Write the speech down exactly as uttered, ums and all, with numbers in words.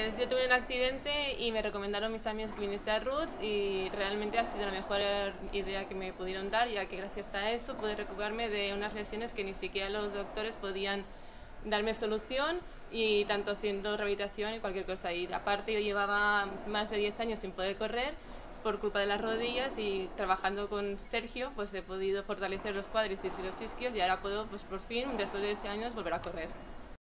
Pues yo tuve un accidente y me recomendaron mis amigos que viniese a Roots y realmente ha sido la mejor idea que me pudieron dar, ya que gracias a eso pude recuperarme de unas lesiones que ni siquiera los doctores podían darme solución, y tanto haciendo rehabilitación y cualquier cosa. Y aparte yo llevaba más de diez años sin poder correr por culpa de las rodillas, y trabajando con Sergio pues he podido fortalecer los cuádriceps y los isquios, y ahora puedo pues por fin, después de diez años, volver a correr.